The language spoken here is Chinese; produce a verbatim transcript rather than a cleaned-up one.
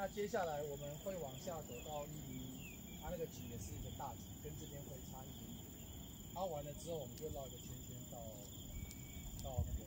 那接下来我们会往下走到一零一，它那个井也是一个大井，跟这边会差一点点。凹完了之后，我们就绕一个圈圈到到那个